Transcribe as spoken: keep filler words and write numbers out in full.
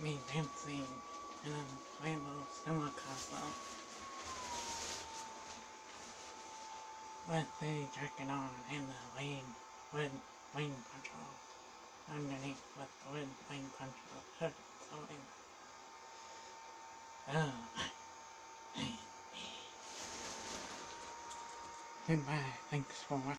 me dancing in a rainbow cinema castle with the jacket on and the wing with wing control underneath with the with wing control hood floating. Oh, goodbye, thanks for watching.